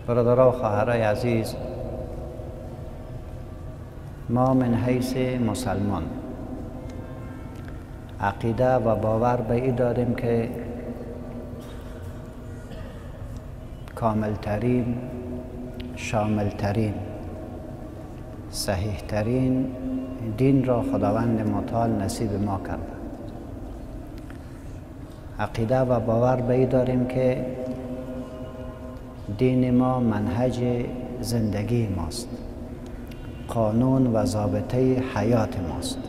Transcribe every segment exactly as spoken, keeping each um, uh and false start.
برادرها و خواهرای عزیز، ما من حیث مسلمان عقیده و باور به این داریم که کاملترین، شاملترین، صحیحترین دین را خداوند متعال نصیب ما کرده. عقیده و باور به این داریم که دین ما منهج زندگی ماست، قانون و ضابطه حیات ماست.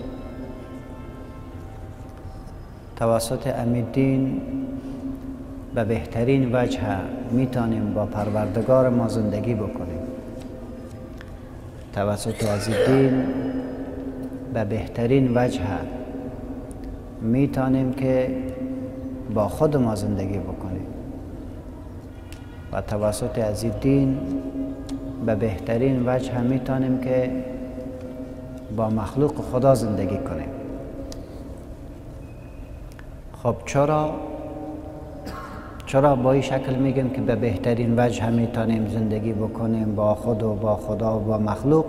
توسط امید دین به بهترین وجه میتونیم با پروردگار ما زندگی بکنیم. توسط از دین به بهترین وجه میتونیم که با خود ما زندگی بکنیم و توسط از دین به بهترین وجه میتونیم که با مخلوق خدا زندگی کنیم. خب چرا چرا با این شکل میگیم که به بهترین وجه میتونیم زندگی بکنیم با خود و با خدا و با مخلوق؟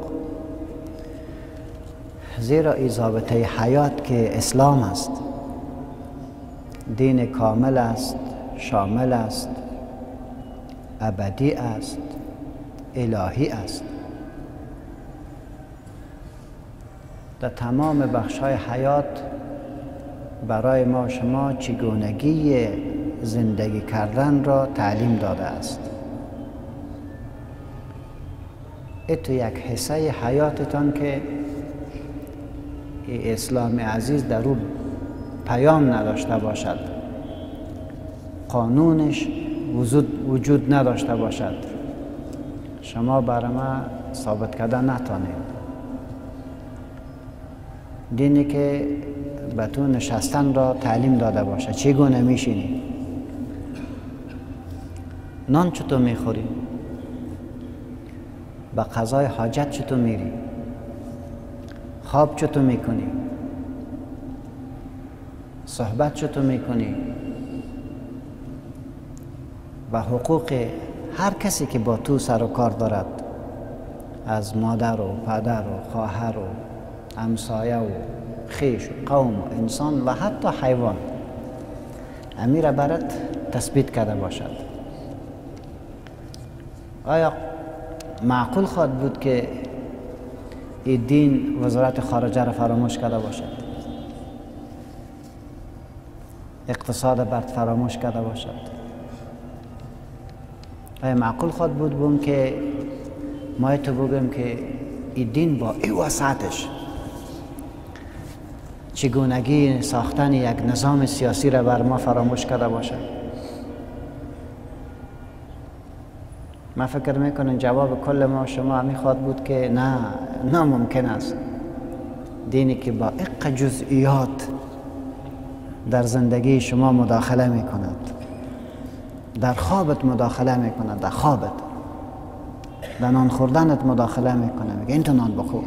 زیرا این ضابطه حیات که اسلام است، دین کامل است، شامل است، ابدی است، الهی است. در تمام بخش‌های حیات برای ما شما چگونگی زندگی کردن را تعلیم داده است. اتو یک حصه حیاتتان که اسلام عزیز در او پیام نداشته باشد، قانونش وجود, وجود نداشته باشد، شما برای ما ثابت کردن نتانید. دینی که به تو نشستن را تعلیم داده باشه، چگونه میشینی، نان چطور میخوری، به قضای حاجت چطور میری، خواب چطور میکنی، صحبت چطور میکنی و حقوق هر کسی که با تو سر و کار دارد، از مادر و پدر و خواهر و همسایه و خویش و قوم و انسان و حتی حیوان، امیر برات تثبیت کرده باشد. آیا معقول خواهد بود که این دین وزارت خارجه را فراموش کرده باشد، اقتصاد برد فراموش کرده باشد؟ آیا معقول خواهد بود بوم که ما تو بگیم که این دین با این وسعتش چگونگی ساختن یک نظام سیاسی را بر ما فراموش کرده باشد؟ من فکر میکنم جواب کل ما شما همی خواهد بود که نه، ناممکن است. دینی که با اق جزئیات در زندگی شما مداخله میکند، در خوابت مداخله میکنه، در خوابت، در نان خوردنت مداخله میکنه، میگه این تو نان بخور.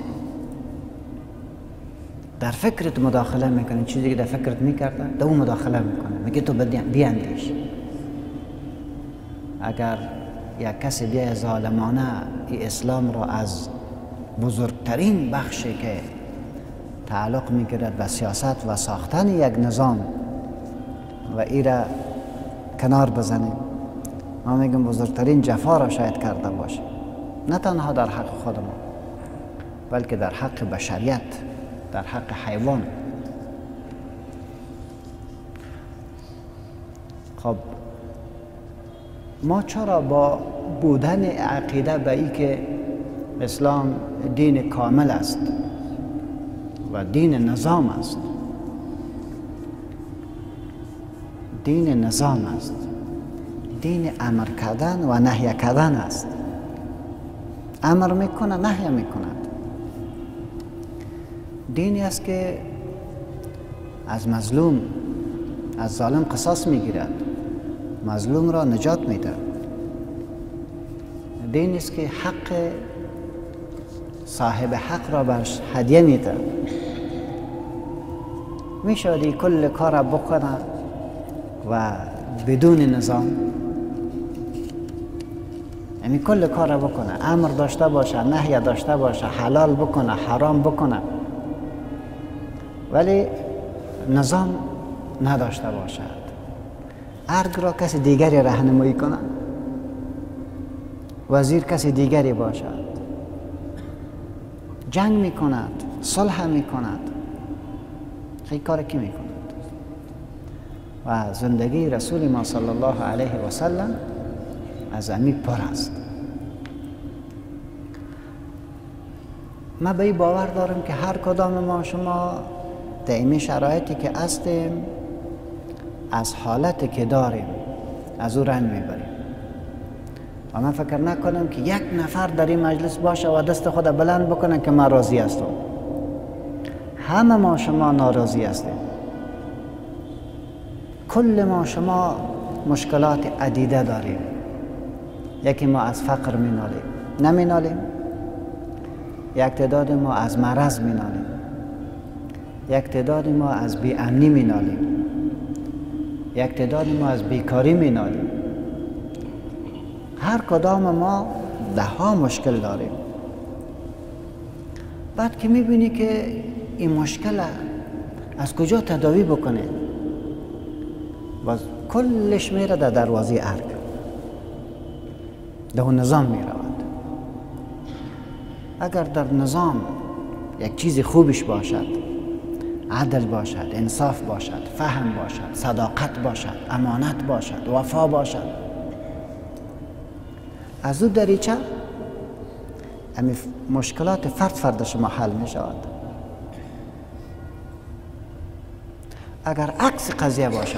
در فکرت مداخله میکنه، چیزی که در فکرت میکرده در اون مداخله میکنه، میگه تو بیاندیش. اگر یک کسی بیای ظالمانه ای اسلام را از بزرگترین بخشی که تعلق میگیرد به سیاست و ساختن یک نظام و ای را کنار بزنیم، ما میگم بزرگترین جفا را شاید کرده باشه، نه تنها در حق خود ما بلکه در حق بشریت، در حق حیوان. خب ما چرا با بودن عقیده به ای که اسلام دین کامل است و دین نظام است، دین نظام است، دین امر کردن و نهی کردن است، امر میکنه، نهی میکند، دینی است که از مظلوم، از ظالم قصاص میگیرد، مظلوم را نجات میده، دینی است که حق صاحب حق را برش هدیه میده. میشودی کل کار را بکنه و بدون نظام، همین کل کار رو بکنه، امر داشته باشه، نهی داشته باشه، حلال بکنه، حرام بکنه، ولی نظام نداشته باشد. ارگ را کسی دیگری راهنمایی کنه، وزیر کسی دیگری باشد، جنگ میکند، صلح میکند، خیلی کار کی میکند؟ و زندگی رسول ما صلی الله علیه و سلم از امی پر است. ما به این باور دارم که هر کدام ما شما در این شرایطی که هستیم از حالتی که داریم از او رنج میبریم و من فکر نکنم که یک نفر در این مجلس باشه و دست خود بلند بکنه که من راضی هستم. همه ما شما ناراضی هستیم. کل ما شما مشکلات عدیده داریم. یکی ما از فقر مینالیم، نمینالیم. یک تعداد ما از مرض مینالیم، یک تعداد ما از بی‌امنی مینالیم، یک تعداد ما از بیکاری مینالیم. هر کدام ما ده ها مشکل داریم. بعد که میبینی که این مشکل از کجا تداوی بکنه و کلش میره در دروازه ارگ، در اون نظام میرود. اگر در نظام یک چیز خوبش باشد، عدل باشد، انصاف باشد، فهم باشد، صداقت باشد، امانت باشد، وفا باشد، از او دریچه امی مشکلات فرد فرد شما حل می شود. اگر عکس قضیه باشد،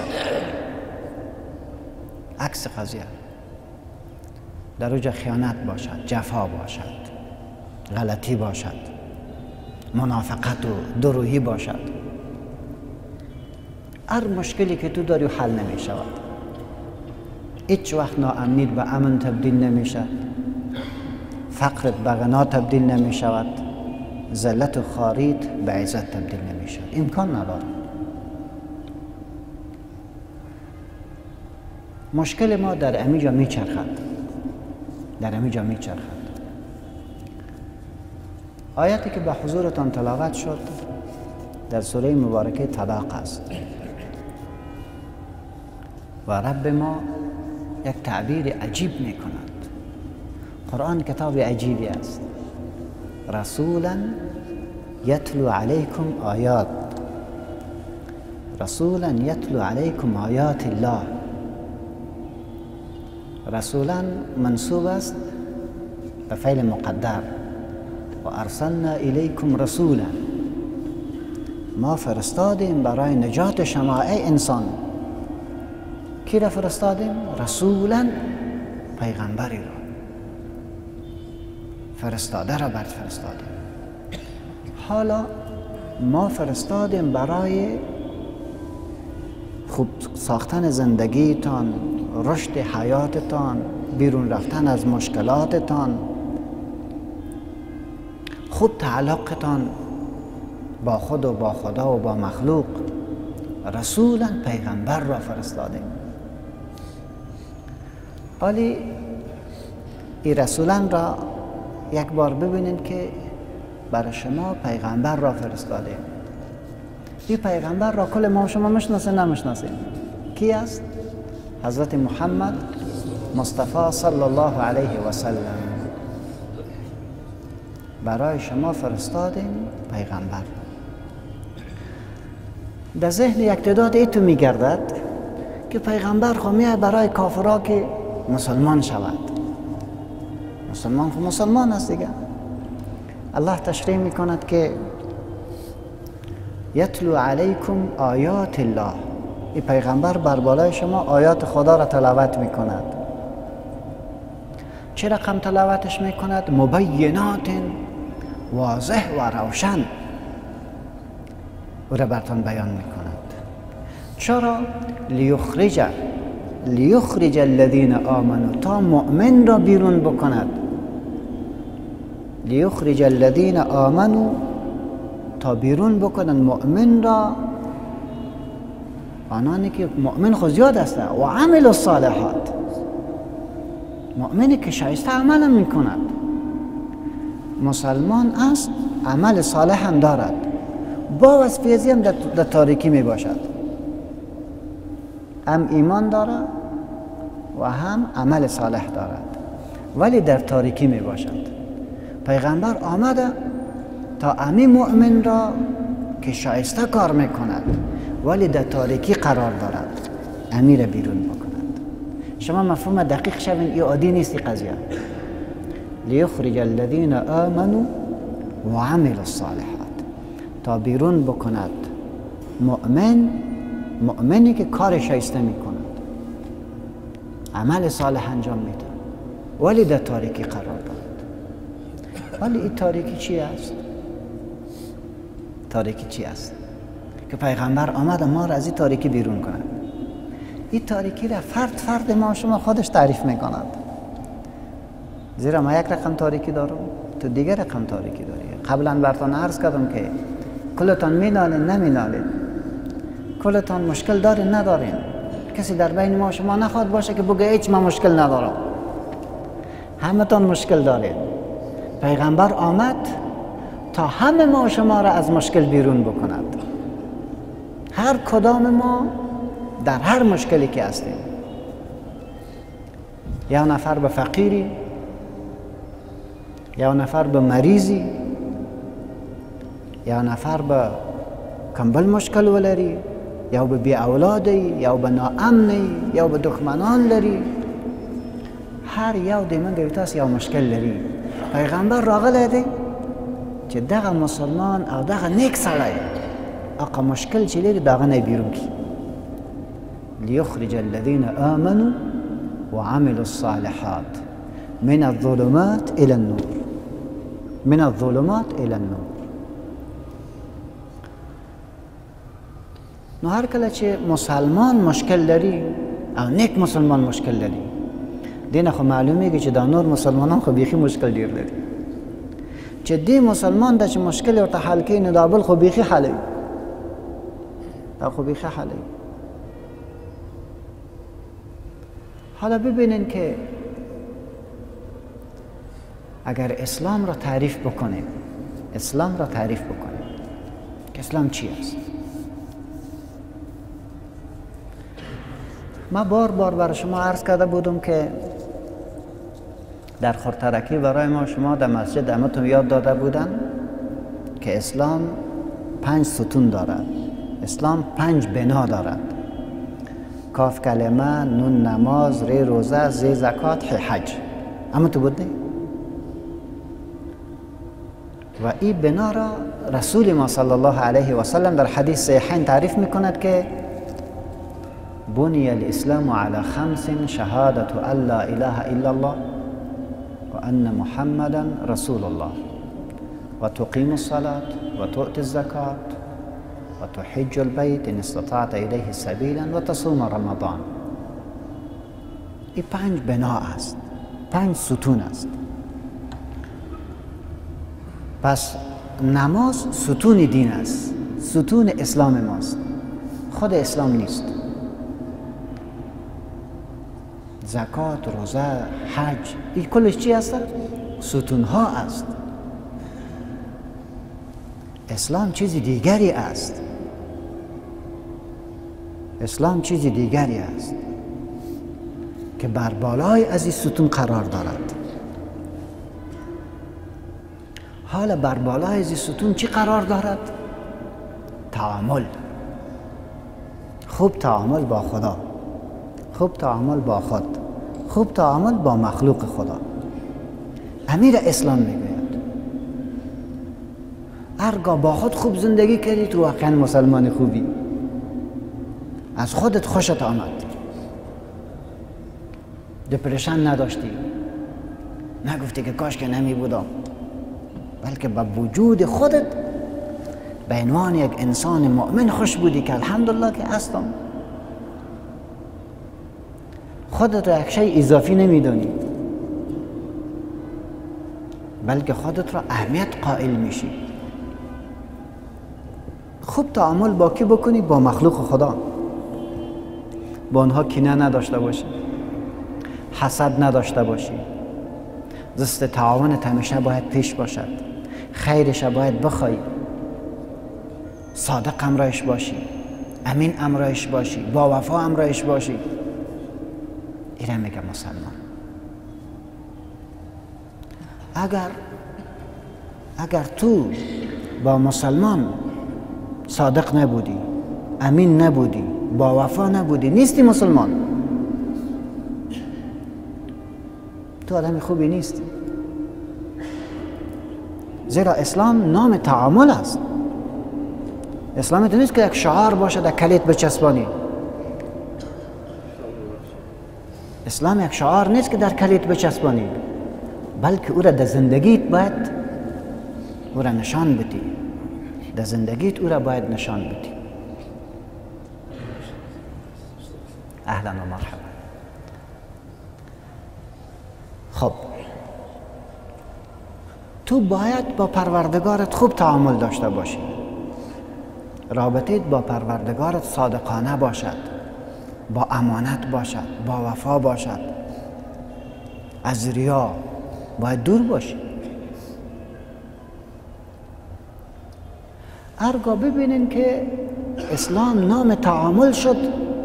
عکس قضیه در اوج خیانت باشد، جفا باشد، غلطی باشد، منافقت و درویی باشد، هر مشکلی که تو داری حل نمی شود. هیچ وقت ناامنیت به امن تبدیل نمی شود، فقرت به غنا تبدیل نمی شود، ذلت و خواریت به عزت تبدیل نمی شود. امکان نداره. مشکل ما در امیجا می چرخد، در امیجا می چرخد. آیتی که به حضورتان تلاوت شد در سوره مبارکه طلاق است و رب ما یک تعبیر عجیب می کند. قرآن کتاب عجیبی است. رسولا یتلو علیکم آیات، رسولا یتلو علیکم آیات الله. رسولا منصوب است به فعل مقدر و ارسلنا الیکم رسولا، ما فرستادیم برای نجات شما ای انسان. کی را فرستادیم؟ رسولا، پیغمبری را، فرستاده را برد فرستادیم. حالا ما فرستادیم برای خوب ساختن زندگیتان، رشد حیاتتان، بیرون رفتن از مشکلاتتان، خود تعلقتان با خود و با خدا و با مخلوق. رسولا، پیغمبر را فرستادیم. ولی این رسولان را یک بار ببینید که برای شما پیغمبر را فرستادیم. این پیغمبر را کل ما شما میشناسیم نمیشناسیم؟ کی است؟ حضرت محمد مصطفی صلی الله علیه و سلم. برای شما فرستادیم پیغمبر. در ذهن یک تعداد ایتو میگردد که پیغمبر خو میاد برای کافرها که مسلمان شود. مسلمان خو مسلمان است دیگه. الله تشریح میکند که یتلو علیکم آیات الله، این پیغمبر بر بالای شما آیات خدا را تلاوت میکند. چه رقم تلاوتش میکند؟ مبینات، واضح و روشن او را برتان بیان میکند. چرا؟ لیخرج لیخرج الذین آمنوا، تا مؤمن را بیرون بکند. لیخرج الذین آمنوا، تا بیرون بکنند مؤمن را، آنانی که مؤمن خود زیاد هستند، و عمل الصالحات، مؤمنی که شایسته عمل می کند. مسلمان است، عمل صالح هم دارد، با وصفیزی هم در, در تاریکی می باشد. هم ایمان دارد و هم عمل صالح دارد، ولی در تاریکی می باشد. پیغمبر آمده تا امی مؤمن را که شایسته کار می کند ولی در تاریکی قرار دارد، امی را بیرون بکند. شما مفهوم دقیق شوین، این عادی نیستی قضیه. لیخرج الذین آمنوا و عملوا الصالحات، تا بیرون بکند مؤمن، مؤمنی که کار شایسته می کند، عمل صالح انجام میده ولی در تاریکی قرار دارد. ولی این تاریکی چی است؟ تاریکی چی است؟ که پیغمبر آمد ما را از این تاریکی بیرون کند. این تاریکی را فرد فرد ما شما خودش تعریف میکند. زیرا ما یک رقم تاریکی دارم، تو دیگر رقم تاریکی داری. قبلا براتون عرض کردم که کلتان مینالین نمینالین، کلتان مشکل دارین ندارین. کسی در بین ما شما نخواد باشه که بگه هیچ ما مشکل ندارم. همه تان مشکل دارین. پیغمبر آمد تا همه ما شما را از مشکل بیرون بکند. هر کدام ما در هر مشکلی که هستیم، یا نفر به فقیری، یا نفر به مریضی، یا نفر به کمبل مشکل ولری، یا به بی اولادی، یا به ناامنی، یا به دښمنان لري، هر یو د من تاسو یو مشکل لري. پیغمبر راغلی دی چې دغه مسلمان او دغه نیک سړی هغه مشکل چې لري دغه نه بیرون کړي. لیخرج الذین آمنوا وعملوا الصالحات من الظلمات الى النور، من الظلمات الى النور. نو هر کله چې مسلمان مشکل لري او نیک مسلمان مشکل لري، دینه خو معلومیږي چې دا نور مسلمانان خو بیخي مشکل ډیر لري. چې دې مسلمان د چې مشکل ورته حل کوي نو دا بل خو بیخي حلوي، دا خو بیخي حلوي. حالا ببینین که اگر اسلام را تعریف بکنیم، اسلام را تعریف بکنیم که اسلام چی است. ما بار بار برای شما عرض کرده بودم که در خورترکی برای ما شما در مسجد همتون یاد داده بودن که اسلام پنج ستون دارد. اسلام پنج بنا دارد: کاف کلمه، نون نماز، ری روزه، زی زکات، ح حج. اما تو بوده و این بنا را رسول ما صلی الله علیه و سلم در حدیث صحیحین تعریف میکند که بنی الاسلام علی خمس: شهادة ان لا اله الا الله و ان محمدا رسول الله و تقیم الصلاة و تؤتی الزکات و تحج البیت ان استطعت الیه سبیلا و تصوم رمضان. این پنج بنا است، پنج ستون است. پس نماز ستون دین است، ستون اسلام ماست، خود اسلام نیست. زکات، روزه، حج، این کلش چی است؟ ستون ها است. اسلام چیزی دیگری است. اسلام چیزی دیگری است که بر بالای از این ستون قرار دارد. حالا بر بالای از این ستون چی قرار دارد؟ تعامل. خوب تعامل با خدا، خوب تعامل با خود، خوب تعامل با مخلوق خدا. امیر اسلام میگوید هرگاه با خود خوب زندگی کردی تو واقعا مسلمان خوبی، از خودت خوشت آمد، دپرشن نداشتی، نگفتی که کاش که نمی بودم، بلکه با وجود خودت به عنوان یک انسان مؤمن خوش بودی که الحمدلله که هستم. خودت را یک شی اضافی نمیدانی، بلکه خودت را اهمیت قائل میشی. خوب تعامل با کی بکنی؟ با مخلوق خدا، با آنها کینه نداشته باشی. حسد نداشته باشی، دست تعاونت همیشه باید پیش باشد، خیرش باید بخوای، صادق همراهش باشی، امین همراهش باشی، با وفا همراهش باشی. اینا میگه مسلمان. اگر اگر تو با مسلمان صادق نبودی، امین نبودی، با وفا نبودی، نیستی مسلمان. تو آدم خوبی نیستی. زیرا اسلام نام تعامل است. اسلام تو نیست که یک شعار باشه در کلیت بچسبانی. اسلام یک شعار نیست که در کلیت بچسبانی، بلکه او را در زندگیت باید او را نشان بدی. در زندگیت او را باید نشان بدی. اهلا و مرحبا. خب تو باید با پروردگارت خوب تعامل داشته باشی. رابطت با پروردگارت صادقانه باشد، با امانت باشد، با وفا باشد. از ریا باید دور باشی. ارگاه ببینین که اسلام نام تعامل شد.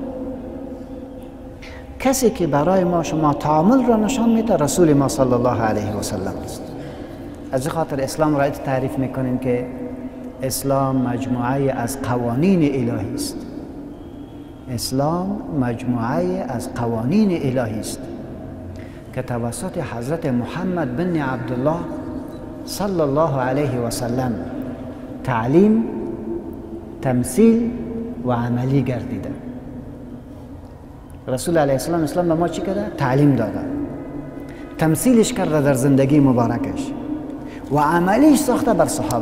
کسی که برای ما شما تعامل را نشان میده رسول ما صلی الله علیه و سلم است. از این خاطر اسلام را تعریف میکنیم که اسلام مجموعه از قوانین الهی است. اسلام مجموعه از قوانین الهی است که توسط حضرت محمد بن عبدالله صلی الله علیه و سلم تعلیم، تمثیل و عملی گردیده. رسول علیه السلام اسلام به ما چی کرده؟ تعلیم داده، تمثیلش کرده در زندگی مبارکش و عملیش ساخته بر صحابه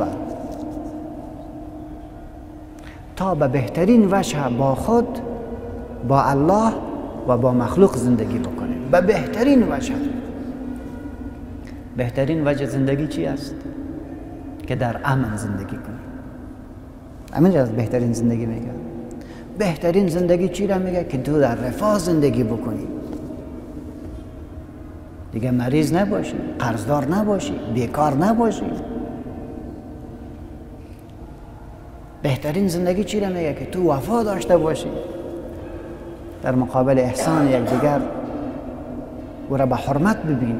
تا به بهترین وجه با خود، با الله و با مخلوق زندگی بکنیم. به بهترین وجه. بهترین وجه زندگی چی است؟ که در امن زندگی کنیم. امن از بهترین زندگی میگه. بهترین زندگی چی را میگه؟ که تو در رفاه زندگی بکنی، دیگه مریض نباشی، قرضدار نباشی، بیکار نباشی. بهترین زندگی چی را میگه؟ که تو وفا داشته باشی، در مقابل احسان یکدیگر او را به حرمت ببینی.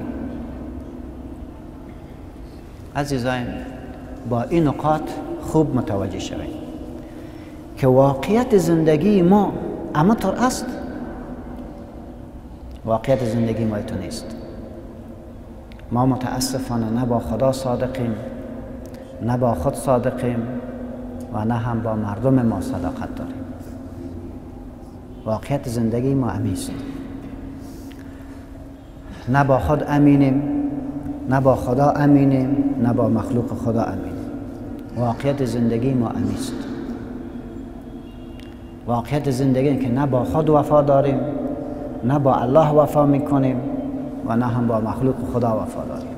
عزیزان، با این نکات خوب متوجه شوید که واقعیت زندگی ما اما طور است. واقعیت زندگی ما تو نیست. ما متاسفانه نه با خدا صادقیم، نه با خود صادقیم و نه هم با مردم ما صداقت داریم. واقعیت زندگی ما امیست. نه با خود امینیم، نه با خدا امینیم، نه با مخلوق خدا امینیم. واقعیت زندگی ما امیست. واقعیت زندگی که نه با خود وفا داریم، نه با الله وفا میکنیم و نه هم با مخلوق خدا وفا داریم.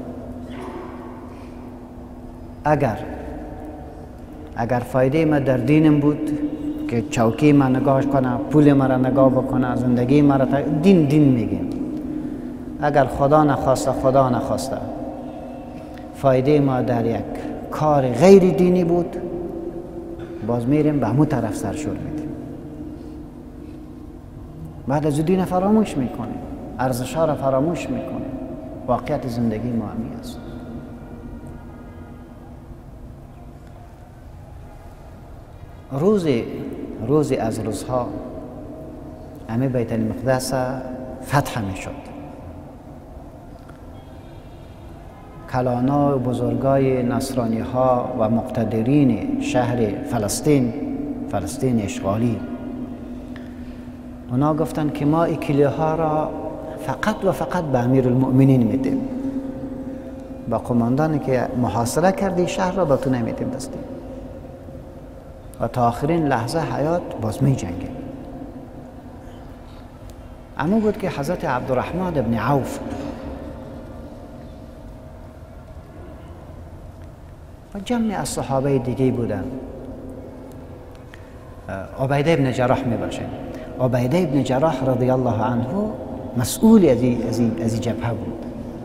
اگر اگر فایده ما در دینم بود که چوکی ما نگاهش کنه، پول ما را نگاه بکنه، زندگی ما را دین دین میگیم. اگر خدا نخواسته خدا نخواسته فایده ما در یک کار غیر دینی بود، باز میریم به همون طرف سرشور میدیم. بعد از دین فراموش میکنیم، ارزش‌ها را فراموش میکنیم. واقعیت زندگی ما همین است. روزی روزی از روزها همه بیت المقدس فتح میشد. کلانا و بزرگای نصرانی ها و مقتدرین شهر فلسطین، فلسطین اشغالی، اونا گفتن که ما این کلیه ها را فقط و فقط به امیر المؤمنین میدیم. با قماندانی که محاصره کردی شهر را به تو نمیدیم دستیم و تا آخرین لحظه حیات باز می جنگیم. اما بود که حضرت عبدالرحمن ابن عوف و جمعی از صحابه دیگه بودن. عبیده ابن جراح می باشد. عبیده ابن جراح رضی الله عنه مسئول از این از این جبهه بود.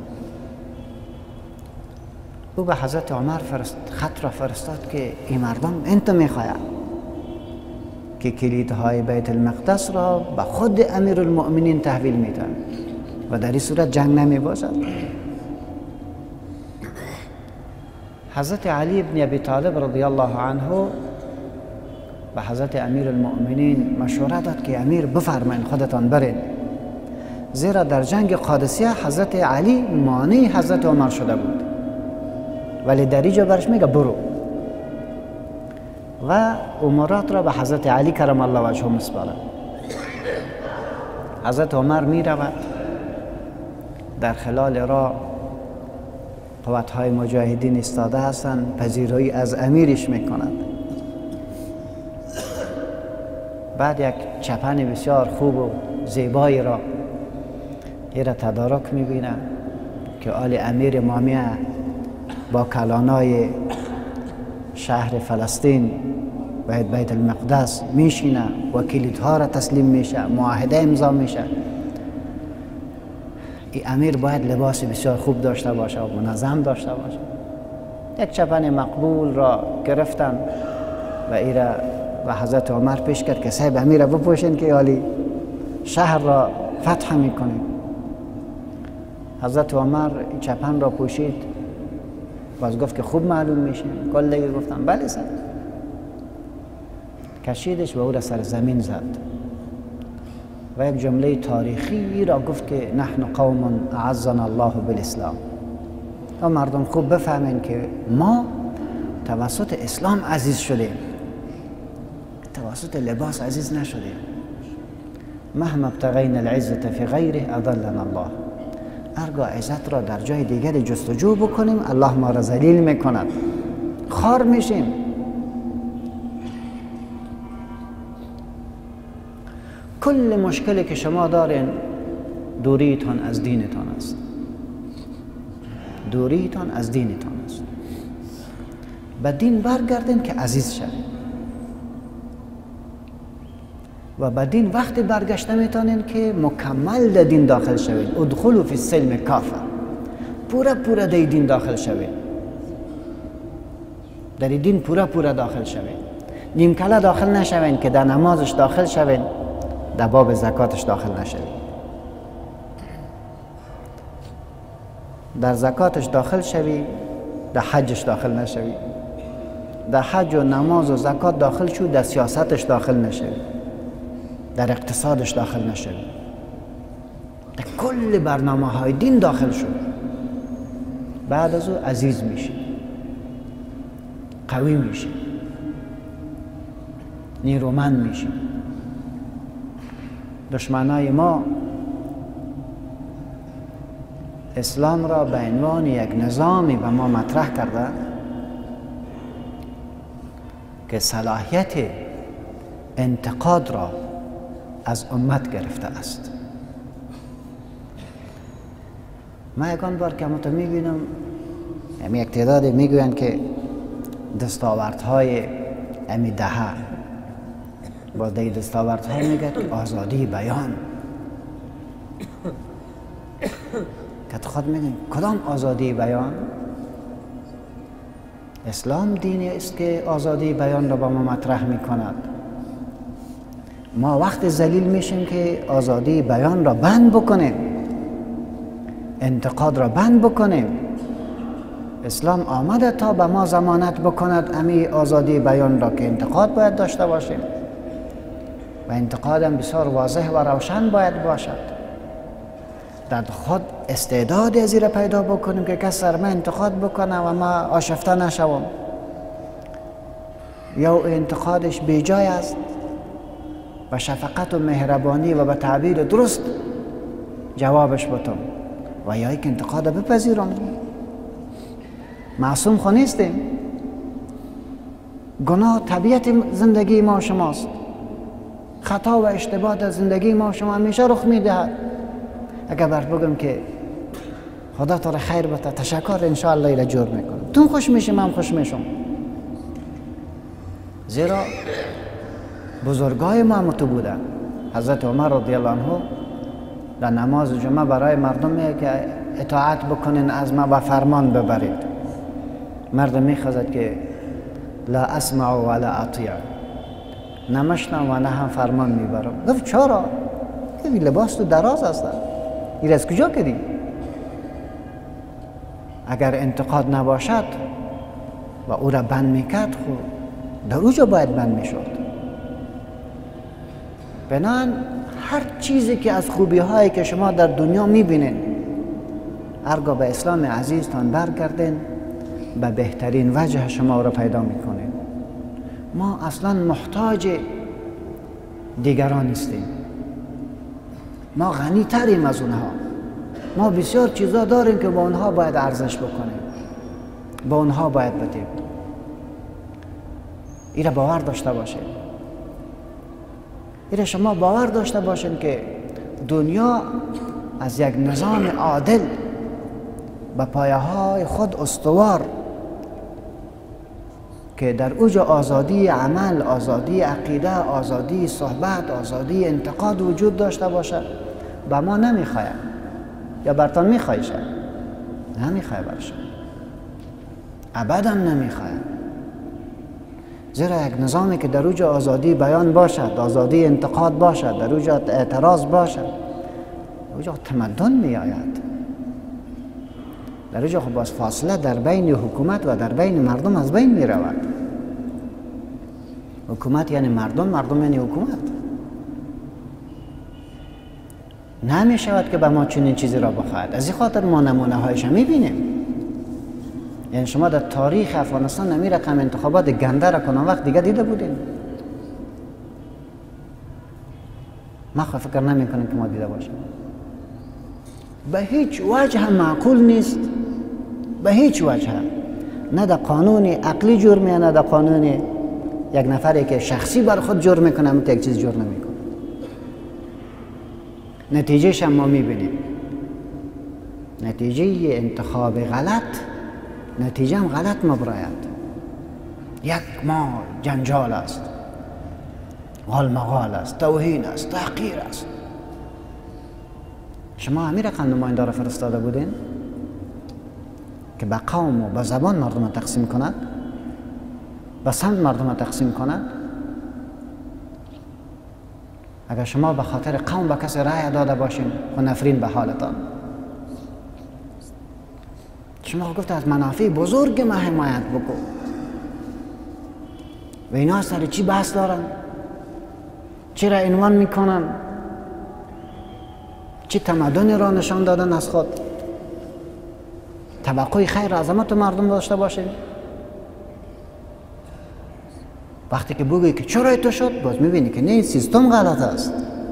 او به حضرت عمر فرست خط را فرستاد که این مردم انت میخواید که کلیدهای بیت المقدس را به خود امیر المؤمنین تحویل میدن و در این صورت جنگ نمی باشد. حضرت علی بن ابی طالب رضی الله عنه به حضرت امیر المؤمنین مشوره داد که امیر بفرمایید خودتان برید، زیرا در جنگ قادسیه حضرت علی مانع حضرت عمر شده بود، ولی در اینجا برش میگه برو و امورات را به حضرت علی کرم الله وجهه مسپاره. حضرت عمر می رود، در خلال راه قوت‌های مجاهدین استاده هستند، پذیرایی از امیرش میکنند. بعد یک چپن بسیار خوب و زیبایی را این را تدارک میبینه که آل امیر مامیه با کلانای شهر فلسطین باید بیت المقدس میشینه و کلیدها را تسلیم میشه، معاهده امضا میشه. این امیر باید لباس بسیار خوب داشته باشه و منظم داشته باشه. یک چپن مقبول را گرفتن و این را و حضرت عمر پیش کرد که صاحب امیر را بپوشین که عالی شهر را فتح میکنیم. حضرت عمر چپن را پوشید، باز گفت که خوب معلوم میشه. کل گفتن بله سر، کشیدش و او را سر زمین زد و یک جمله تاریخی را گفت که نحن قوم اعزنا الله بالاسلام. و مردم خوب بفهمین که ما توسط اسلام عزیز شدیم، توسط لباس عزیز نشدیم. مهما ابتغینا العزة فی غیره اضلنا الله. هرگاه عزت را در جای دیگر جستجو بکنیم الله ما را ذلیل میکند، خار میشیم. کل مشکلی که شما دارین دوریتان از دینتان است، دوریتان از دینتان است. به دین برگردین که عزیز شوید و به دین وقتی برگشته میتونین که مکمل در دین داخل شوید. ادخلوا فی السلم کافه، پورا پورا در دین داخل شوید، در دین پورا پورا داخل شوید. نیمکله داخل نشوین که در نمازش داخل شوین، در باب زکاتش داخل نشوید. در زکاتش داخل شوی، در حجش داخل نشوی. در حج و نماز و زکات داخل شو، در سیاستش داخل نشوی، در اقتصادش داخل نشوی، در کل برنامه های دین داخل شو. بعد از او عزیز میشی، قوی میشی، نیرومند میشی. دشمنای ما اسلام را به عنوان یک نظامی به ما مطرح کرده که صلاحیت انتقاد را از امت گرفته است. من یکان بار که همونطور میبینم همی یک تعدادی میگویند که دستاوردهای امی دهه با دی دستاوردها میگه آزادی بیان. که تو خود میگن کدام آزادی بیان؟ اسلام دینی است که آزادی بیان را با ما مطرح میکند. ما وقت ذلیل میشیم که آزادی بیان را بند بکنیم، انتقاد را بند بکنیم. اسلام آمده تا به ما ضمانت بکند امی آزادی بیان را که انتقاد باید داشته باشیم و انتقادم بسیار واضح و روشن باید باشد. در خود استعداد از را پیدا بکنیم که کس سر ما انتقاد بکنه و ما آشفته نشوم، یا انتقادش بیجای است و شفقت و مهربانی و به تعبیر درست جوابش بتم، و یا یک انتقاد بپذیرم. معصوم خو نیستیم، گناه طبیعت زندگی ما شماست، خطا و اشتباه در زندگی ما شما همیشه رخ میدهد. اگر بر بگم که خدا تو را خیر بده، تشکر، انشاءالله ایره جور میکنم، تو خوش میشی من خوش میشم. زیرا بزرگای ما متو بودن. حضرت عمر رضی الله عنه در نماز جمعه برای مردم میگه که اطاعت بکنین از ما و فرمان ببرید. مردم میخواست که لا اسمع ولا اطیع، نمشنم و نه هم فرمان میبرم. گفت چرا؟ این لباس تو دراز است، این از کجا کردی؟ اگر انتقاد نباشد و او را بند میکرد، خود در اوجا باید بند میشد. بنان هر چیزی که از خوبی هایی که شما در دنیا میبینین، هرگاه به اسلام عزیزتان برگردین، به بهترین وجه شما را پیدا میکنین. ما اصلا محتاج دیگران نیستیم، ما غنی تریم از اونها. ما بسیار چیزا داریم که با اونها باید ارزش بکنیم، با اونها باید بدیم. این را باور داشته باشید. این را شما باور داشته باشین که دنیا از یک نظام عادل به پایه های خود استوار که در اوج آزادی عمل، آزادی عقیده، آزادی صحبت، آزادی انتقاد وجود داشته باشد، به ما نمیخواید یا برتان میخواهی شد؟ نمیخواهی برشد، ابدا نمیخواهی. زیرا یک نظامی که در اوج آزادی بیان باشد، آزادی انتقاد باشد، در اوج اعتراض باشد، در اوج تمدن می آید. در اوج خب باز فاصله در بین حکومت و در بین مردم از بین می رود. حکومت یعنی مردم، مردم یعنی حکومت. نمی شود که به ما چنین چیزی را بخواهد. از این خاطر ما نمونه هایش می بینیم. یعنی شما در تاریخ افغانستان نمی رقم انتخابات گنده را کنم وقت دیگه دیده بودین؟ ما خواهد فکر نمی کنیم که ما دیده باشیم. به هیچ وجه معقول نیست، به هیچ وجه، نه در قانون عقلی جور میه، نه در قانون یک نفری که شخصی بر خود جور میکنه اما یک چیز جور نمیکنه. نتیجهش هم ما میبینیم. نتیجه انتخاب غلط، نتیجه هم غلط مبراید. یک ما جنجال است، غالمغال است، توهین است، تحقیر است. شما همین رقم نماینده را فرستاده بودین که به قوم و به زبان مردم تقسیم کند، به سمت مردم تقسیم کند. اگر شما به خاطر قوم به کسی رأی داده باشین و نفرین به حالتان، شما گفت از منافع بزرگ ما حمایت بکن و اینا سر چی بحث دارن؟ چی را عنوان میکنن؟ چی تمدن را نشان دادن از خود؟ توقع خیر عظمت مردم داشته باشید. وقتی که بگویی که چرا تو شد، باز میبینی که نه، این سیستم غلط است،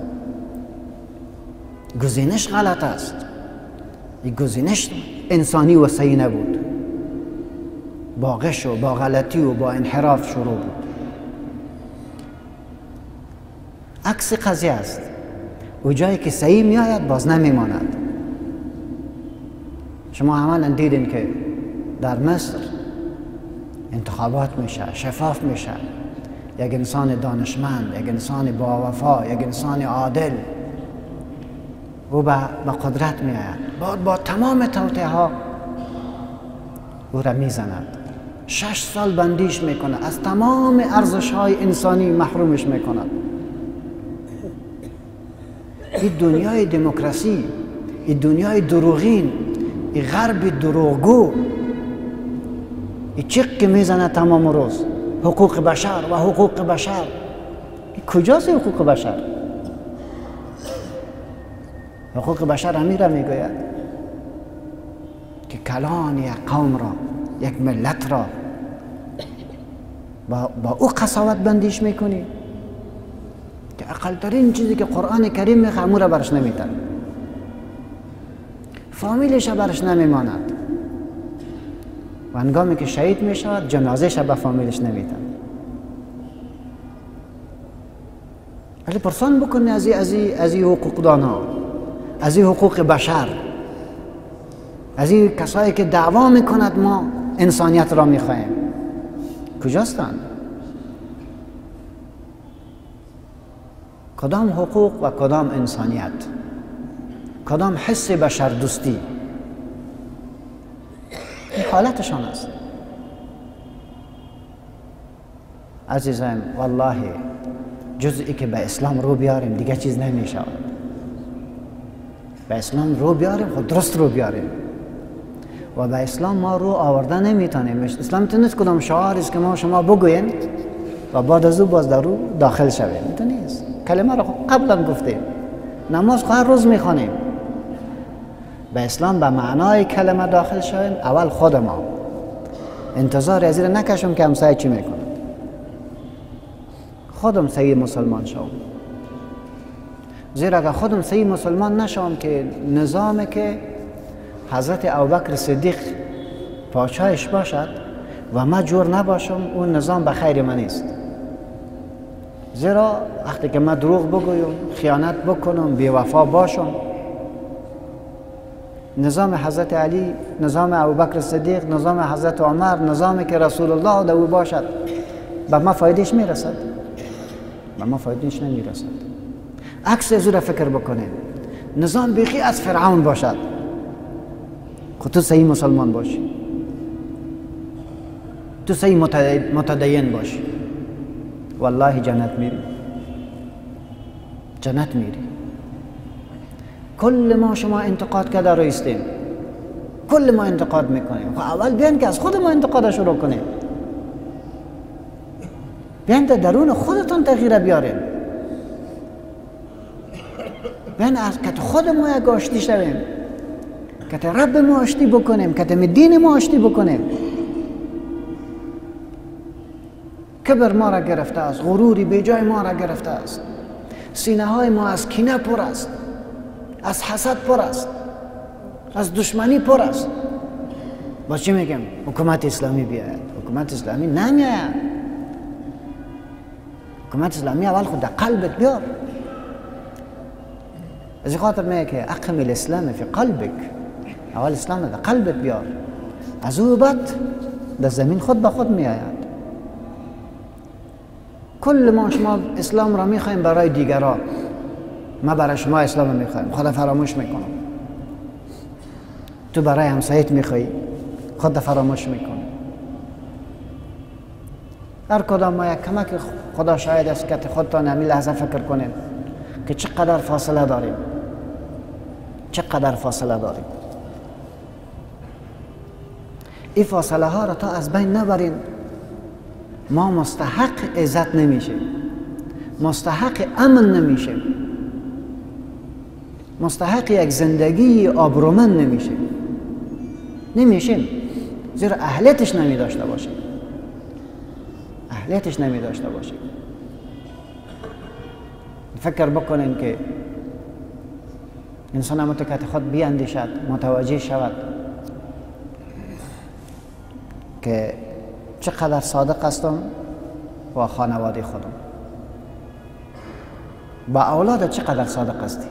گزینش غلط است. این گزینش انسانی و صحیح نبود، با غش و با غلطی و با انحراف شروع بود. عکس قضیه است. و جایی که صحیح می آید باز نمیماند. شما عملا دیدین که در مصر انتخابات میشه، شفاف میشه، یک انسان دانشمند، یک انسان با وفا، یک انسان عادل او به قدرت می آید، با, با تمام توطئه ها او را می زند، شش سال بندیش می کند، از تمام ارزش های انسانی محرومش می کند. این دنیای دموکراسی، این دنیای دروغین، این غرب دروغگو، این چیک که میزنه تمام روز حقوق بشر و حقوق بشر. این کجاست حقوق بشر؟ حقوق بشر امیر میگوید که کلان یک قوم را، یک ملت را با, با او قساوت بندیش میکنی که اقلترین چیزی که قرآن کریم میخواه امو را برش نمیتن، فامیلش برش نمیماند و هنگامی که شهید میشود جنازهش به فامیلش نمیتن. ولی پرسان بکنی از این از این از این حقوقدان ها، از این حقوق بشر، از این کسایی که دعوا میکند ما انسانیت را میخواهیم، کجاستند؟ کدام حقوق و کدام انسانیت؟ کدام حس بشردوستی. این حالتشان است. عزیزان والله جزئی که به اسلام رو بیاریم دیگه چیز نمیشه. به اسلام رو بیاریم، خود درست رو بیاریم. و به اسلام ما رو آورده نمیتونیم. اسلام تو نیست کدام شعاری است که ما شما بگوین و بعد از او باز در رو داخل شویم. تو نیست. کلمه رو قبلا گفتیم. نماز هر روز میخوانیم. به اسلام به معنای کلمه داخل شویم. اول خود ما انتظار از این نکشم که همسایه چی میکنه. خودم صحیح مسلمان شوم. زیرا اگر خودم صحیح مسلمان نشوم که نظامی که حضرت ابوبکر صدیق پادشاهش باشد و من جور نباشم، اون نظام به خیر من نیست. زیرا وقتی که من دروغ بگویم، خیانت بکنم، بی‌وفا باشم، نظام حضرت علی، نظام ابوبکر صدیق، نظام حضرت عمر، نظامی که رسول الله در او باشد، به ما فایدهش میرسد؟ به ما فایدهش نمیرسد. عکس از او را فکر بکنه. نظام بیخی از فرعون باشد، خود تو صحیح مسلمان باشی، تو صحیح متدین باشی، والله جنت میری، جنت میری. کل ما شما انتقاد کرده رو ایستیم، کل ما انتقاد میکنیم. خب اول بیان که از خود ما انتقاد شروع کنیم، بیان در درون خودتون تغییر بیاریم، بیان از که خود ما یک آشتی شویم، که رب ما آشتی بکنیم، که دین ما آشتی بکنیم. کبر ما را گرفته است، غروری به جای ما را گرفته است، سینه های ما از کینه پر است، از حسد پر است، از دشمنی پر است. با چی میگم؟ حکومت اسلامی بیاید. حکومت اسلامی نمیاید. حکومت اسلامی اول خود در قلبت بیار. از خاطر میگه که اقم الاسلام فی قلبک، اول اسلام در قلبت بیار، از او بعد در زمین خود به خود میآید. کل ما شما اسلام را میخوایم برای دیگران، ما برای شما اسلام را میخوایم، خدا فراموش میکنم. تو برای همسایت میخوایی، خود فراموش میکنی. هر کدام ما یک کمک خدا شاید است که خودتان همین لحظه فکر کنید که چقدر فاصله داریم، چقدر فاصله داریم. این فاصله ها را تا از بین نبرین، ما مستحق عزت نمیشیم، مستحق امن نمیشیم، مستحق یک زندگی آبرومند نمیشیم. نمیشیم زیرا اهلیتش نمی داشته باشیم، اهلیتش نمی داشته باشیم. فکر بکنین که انسان متکت خود بیاندیشد، متوجه شود که چقدر صادق هستم با خانواده خودم، با اولاد چقدر صادق هستی،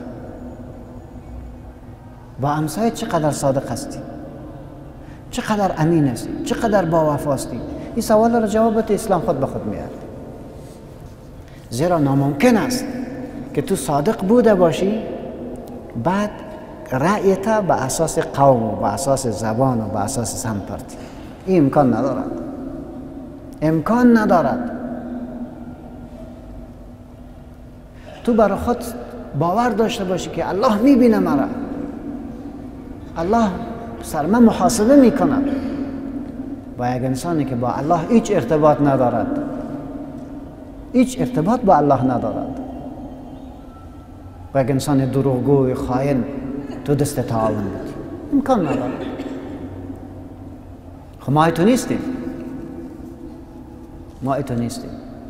با همسایه چقدر صادق هستی، چقدر امین هستی، چقدر با وفا هستی. این سوال را جوابت اسلام خود به خود میاد. زیرا ناممکن است که تو صادق بوده باشی بعد رأیت به اساس قوم و به اساس زبان و به اساس سمپرتی. این امکان ندارد، امکان ندارد. تو برای خود باور داشته باشی که الله میبینه مرا، الله سر من محاسبه میکنه. با یک انسانی که با الله هیچ ارتباط ندارد، هیچ ارتباط با الله ندارد، با یک انسان دروغگوی خائن تو دست تعاون بدی، امکان ندارد. خب ما ایتو نیستیم، ما ایتو نیستیم.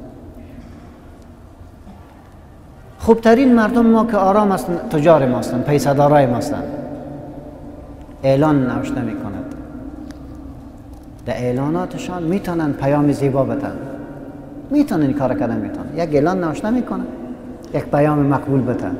خوبترین مردم ما که آرام هستند تجار ما هستند، پیسه‌دارای ما هستند. اعلان نوشته میکند، در اعلاناتشان میتونن پیام زیبا بدن، میتونن این کار کردن، میتونن یک اعلان نوشته میکنن، یک پیام مقبول بدن.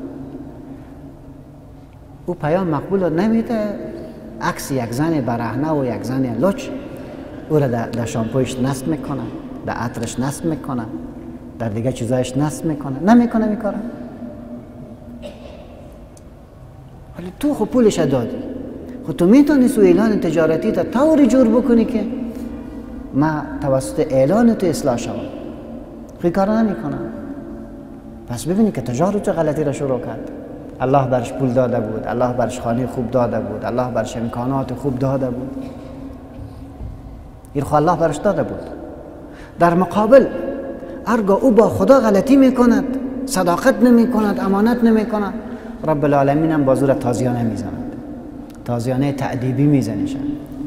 او پیام مقبول رو نمیده، عکس یک زن برهنه و یک زن لچ او را در شامپویش نصب میکنه، در عطرش نصب میکنه، در دیگه چیزایش نصب میکنه. نمیکنه میکنه ولی تو خب پولش دادی، خب تو میتونی سو اعلان تجارتی تا طوری جور بکنی که ما توسط اعلان تو اصلاح شوم. خیلی کار نمیکنم. پس ببینی که تجارت چه غلطی را شروع کرد. الله برش پول داده بود، الله برش خانه خوب داده بود، الله برش امکانات خوب داده بود، این خو الله برش داده بود. در مقابل هرگاه او با خدا غلطی میکند، صداقت نمیکند، امانت نمیکند، رب العالمین هم بازو را تازیانه میزند، تازیانه تعدیبی میزنشن.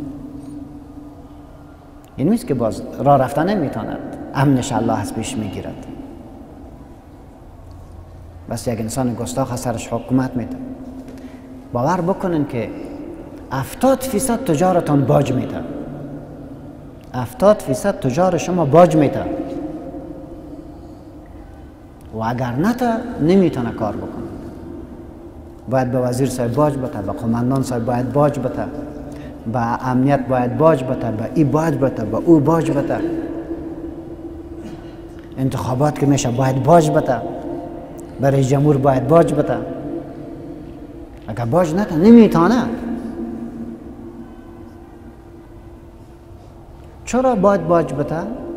این نیست که باز راه رفتن نمیتواند، امنش الله از پیش میگیرد. بس یک انسان گستاخ سرش حکومت میده. باور بکنن که هفتاد فیصد تجارتان باج میده، هفتاد فیصد تجار شما باج میده و اگر نته نمیتونه کار بکنه. باید به وزیر صاحب باج بده، به قماندان صاحب باید باج بده، به امنیت باید باج بده، به ای باج بده، به او باج بده، انتخابات که میشه باید باج بده، برای جمهور باید باج بده. اگر باج نده نمیتونه. چرا باید باج بده؟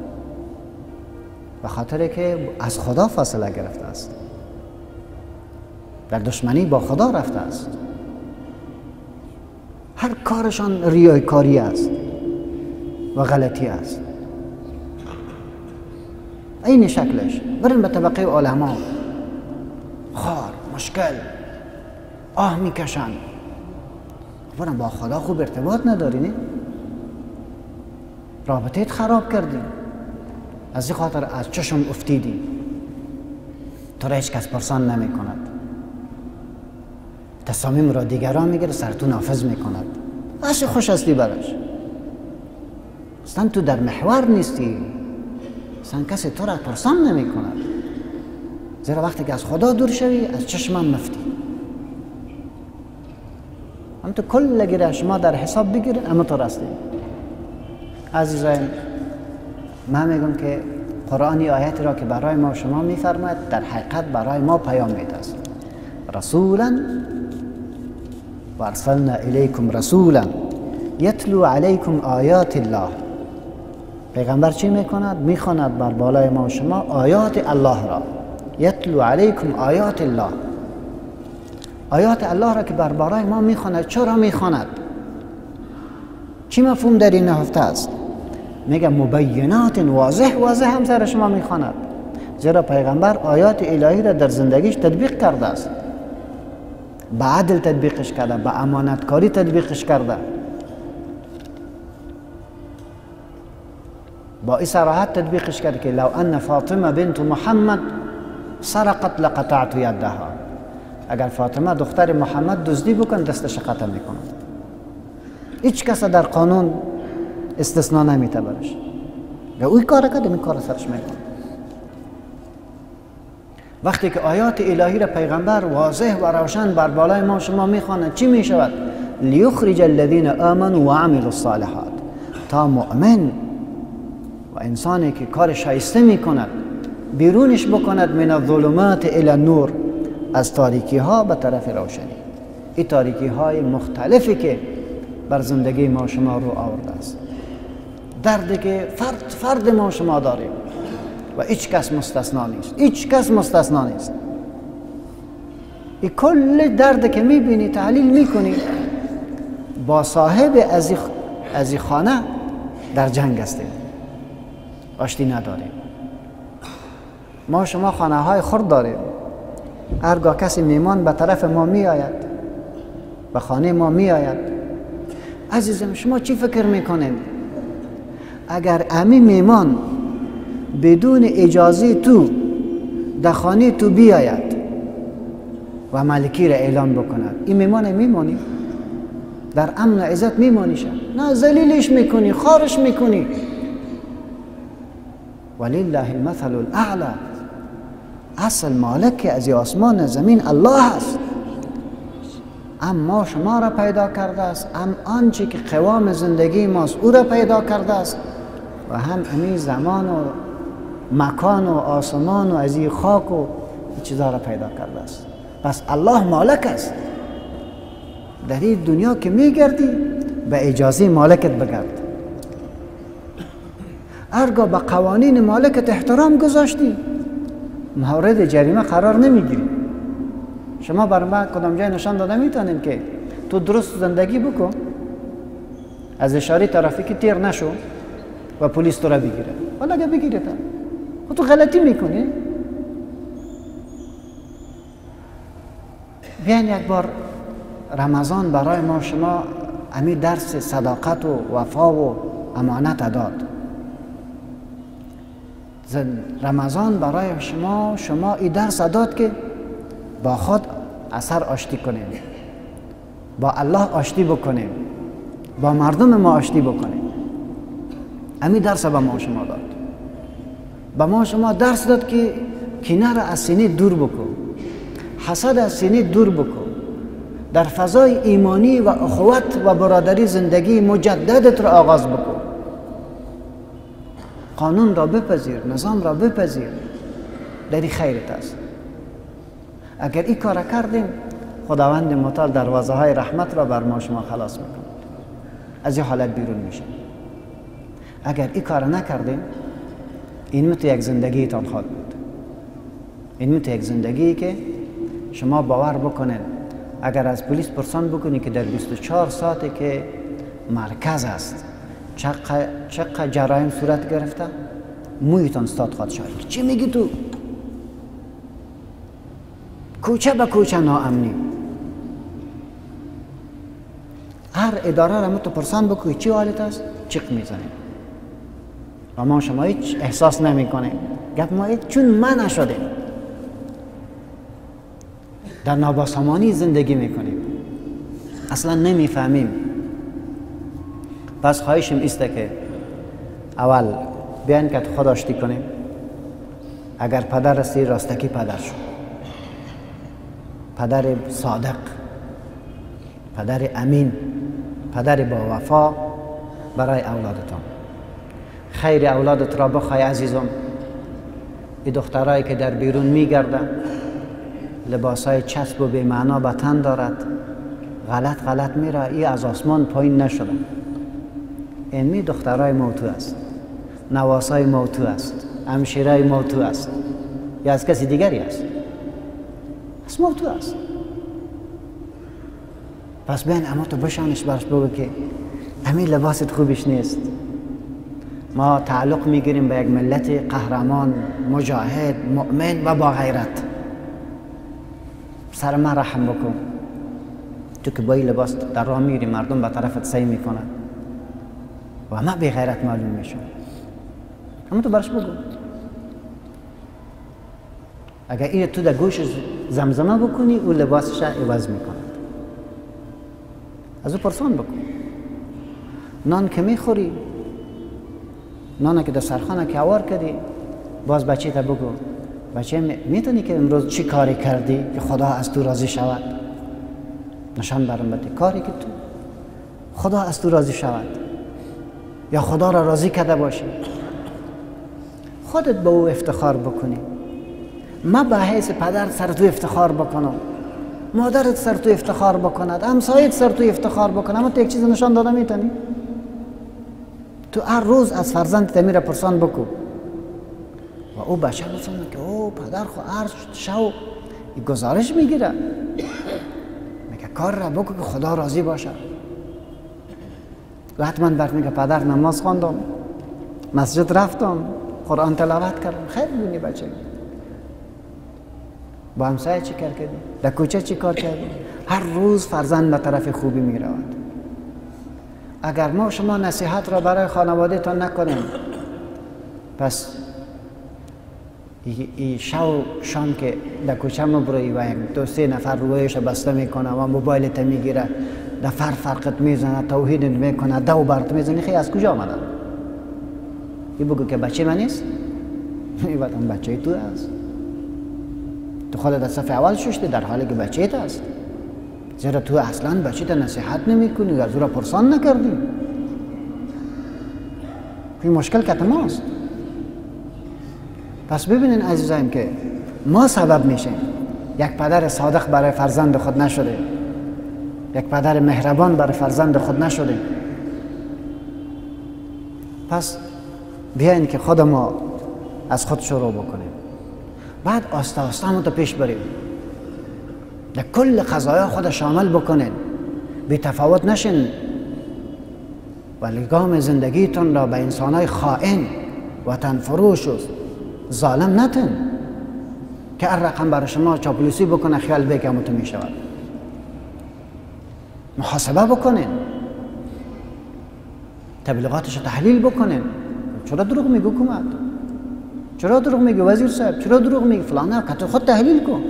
به خاطر که از خدا فاصله گرفته است، در دشمنی با خدا رفته است. هر کارشان ریاکاری است و غلطی است. این شکلش. برین به طبقه علما، خار، مشکل، آه میکشن. برن با خدا خوب ارتباط نداری نه؟ رابطهت خراب کردی، از این خاطر از چشم افتیدی، تو را هیچ کس پرسان نمی کند، تصامیم را دیگران میگیره سر تو نافذ میکند. اصلا خوش هستی برش، اصلا تو در محور نیستی، اصلا کسی تو را پرسان نمی کند. زیرا وقتی که از خدا دور شوی از چشمم مفتی. هم تو کل گیره شما در حساب بگیرین اما تو رستی. عزیزان، من میگم که قرآنی آیتی را که برای ما شما میفرماید در حقیقت برای ما پیام میده است. رسولا و ارسلنا الیکم رسولا یتلو علیکم آیات الله. پیغمبر چی میکند؟ میخواند بر بالای ما و شما آیات الله را. یتلو علیکم آیات الله، آیات الله را که بر بالای ما میخواند. چرا میخواند؟ چی مفهوم در این نهفته است؟ میگه مبینات، واضح واضح هم سر شما میخواند. زیرا پیغمبر آیات الهی را در زندگیش تطبیق کرده است، به عدل تطبیقش کرده، به امانتکاری تطبیقش کرده. با این صراحت تطبیقش کرده که لو ان فاطمه بنت محمد سرقت لقطعت یدها. اگر فاطمه دختر محمد دزدی بکن دستش قطع میکنه. هیچ کس در قانون استثناء نمیته برش. و اوی کار کرده این کار سرش میکنه. وقتی که آیات الهی را پیغمبر واضح و روشن بر بالای ما شما میخواند، چی میشود؟ لیخرج الذین آمنوا و عملوا الصالحات. تا مؤمن و انسانی که کار شایسته میکند بیرونش بکند من الظلمات الی النور، از تاریکی ها به طرف روشنی. این تاریکی های مختلفی که بر زندگی ما شما رو آورده است، دردی که فرد فرد ما شما داریم و هیچ کس مستثنا نیست، هیچ کس مستثنا نیست. این کل درد که میبینی تحلیل میکنی با صاحب از این خانه در جنگ هستیم، آشتی نداریم. ما شما خانه های خرد داریم. هرگاه کسی میمان به طرف ما می آید، به خانه ما می آید، عزیزم شما چی فکر میکنید؟ اگر امی میمان بدون اجازه تو در خانه تو بیاید و ملکی را اعلان بکند، این میمان میمانی؟ در امن و عزت میمانیش؟ نه، ذلیلش میکنی، خارش میکنی. ولله المثل الاعلی. اصل مالک از آسمان زمین الله است. اما شما را پیدا کرده است، هم آنچه که قوام زندگی ماست او را پیدا کرده است و هم امی زمان و مکان و آسمان و از این خاک و چیزا را پیدا کرده است. پس الله مالک است. در این دنیا که میگردی به اجازه مالکت بگرد. هرگاه به قوانین مالکت احترام گذاشتی مورد جریمه قرار نمیگیری. شما بر من کدام جای نشان داده میتونین که تو درست زندگی بکن، از اشاره ترافیکی تیر نشو و پلیس تو را بگیره. حالا اگه بگیره تا خود تو غلطی میکنی. بیاین یک بار رمضان برای ما شما امی درس صداقت و وفا و امانت داد. رمضان برای شما شما این درس داد که با خود اثر آشتی کنیم، با الله آشتی بکنیم، با مردم ما آشتی بکنیم. امی درس به ما شما داد. به ما شما درس داد که کینه را از سینه دور بکن، حسد از سینه دور بکن، در فضای ایمانی و اخوت و برادری زندگی مجددت را آغاز بکن. قانون را بپذیر، نظام را بپذیر، در این خیرت است. اگر این کار کردیم خداوند متعال دروازه های رحمت را بر ما شما خلاص میکند، از این حالت بیرون میشه. اگر این کار نکردیم این مثل یک زندگی تان خواهد بود. این مثل یک زندگی که شما باور بکنید اگر از پلیس پرسان بکنی که در بیست و چهار ساعتی که مرکز است چقدر چقدر جرایم صورت گرفته، مویتان استاد خواهد شد. چی میگی تو؟ کوچه به کوچه ناامنی. هر اداره را تو پرسان بکنی چی حالت است، چیق میزنی و ما شما هیچ احساس نمی کنیم. گفت ما هیچ چون ما نشدیم در نابسامانی زندگی میکنیم، اصلا نمیفهمیم. پس خواهشم ایسته که اول بیاین که خود آشتی کنیم. اگر پدر هستی راستکی پدر شو، پدر صادق، پدر امین، پدر با وفا برای اولادتان. خیر اولادت را بخوای عزیزم. این دخترایی که در بیرون میگردن لباسای چسب و بی معنا به تن دارد، غلط غلط میره، ای از آسمان پایین نشده. این می دخترای موتو است، نواسای موتو است، همشیرای موتو است، یا از کسی دیگری است؟ از موتو است. پس بیان اما تو بشانش برش بگو که همین لباست خوبش نیست. ما تعلق میگیریم به یک ملت قهرمان، مجاهد، مؤمن و با غیرت. سر من رحم بکن. تو که با این لباس در راه میری مردم به طرفت سعی میکنن و ما بی غیرت معلوم میشون. اما تو برش بگو. اگر این تو در گوش زمزمه بکنی او لباسش عوض میکند. از او پرسان بکن. نان که میخوری، نان که در سرخانه که عوار کردی، باز بچه تا بگو بچه میتونی که امروز چی کاری کردی که خدا از تو راضی شود؟ نشان برم بده کاری که تو خدا از تو راضی شود یا خدا را راضی کرده باشی. خودت به او افتخار بکنی. ما به حیث پدر سر تو افتخار بکنم، مادرت سر تو افتخار بکند، همسایت سر تو افتخار بکنه. اما تو یک چیز نشان داده میتونی؟ تو هر روز از فرزندت میره پرسان بکو و او بچه بسونه که او پدر خو هر شو گزارش میگیره، میگه کار را بکو که خدا راضی باشه. و حتما برد میگه پدر نماز خواندم، مسجد رفتم، قرآن تلاوت کردم. خیلی بینی بچه با همسایه چی کار کردی؟ در کوچه چی کار کردی؟ هر روز فرزند به طرف خوبی می رود. اگر ما شما نصیحت را برای خانواده تان نکنیم، پس ای شو شام که در کوچه ما بروی و یک دو سه نفر رویش بسته میکنه و موبایلت میگیره، در فر فرقت میزنه، توهینت میکنه، دو برت میزنه، خیلی از کجا آمده؟ ای بگو که بچه من نیست؟ ای وقت بچه تو هست. تو خودت در صف اول ششتی در حالی که بچه ت است. زیرا تو اصلا بچه تا نصیحت نمی کنی و از او را پرسان نکردی. این مشکل که ماست. پس ببینین عزیزایم که ما سبب میشیم یک پدر صادق برای فرزند خود نشده. یک پدر مهربان برای فرزند خود نشدیم. پس بیاین که خود ما از خود شروع بکنیم، بعد آسته آسته همون تا پیش بریم، در کل قضایا خود شامل بکنین، بی تفاوت نشین و لگام زندگیتون را به انسانای خائن وطن فروش و ظالم نتن که هر رقم برای شما چاپلوسی بکنه خیال بگه همون می شود. محاسبه بکنین، تبلیغاتش تحلیل بکنین. چرا دروغ میگه حکومت؟ چرا دروغ میگه وزیر صاحب؟ چرا دروغ میگه فلانه؟ که تو خود تحلیل کن.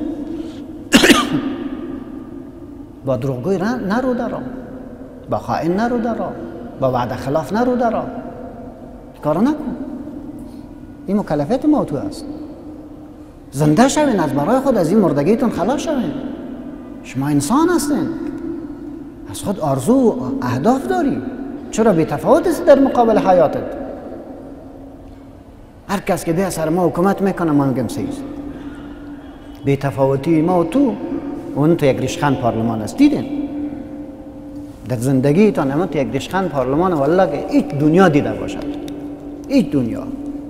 با دروغگوی نرو درا، با خائن نرو درا، با وعده خلاف نرو درا، کارو نکن. این مکلفیت ما تو است. زنده شوین، از برای خود از این مردگیتون خلاص شوین. شما انسان هستین، از خود آرزو و اهداف داری. چرا بی تفاوت است در مقابل حیاتت؟ هر کس که بیا سر ما حکومت میکنه ما میگم سیز. بی تفاوتی ما و تو اون تو یک ریشخند پارلمان است. دیدین در زندگیتان اما تو یک ریشخند پارلمان والله که هیچ دنیا دیده باشد، هیچ دنیا.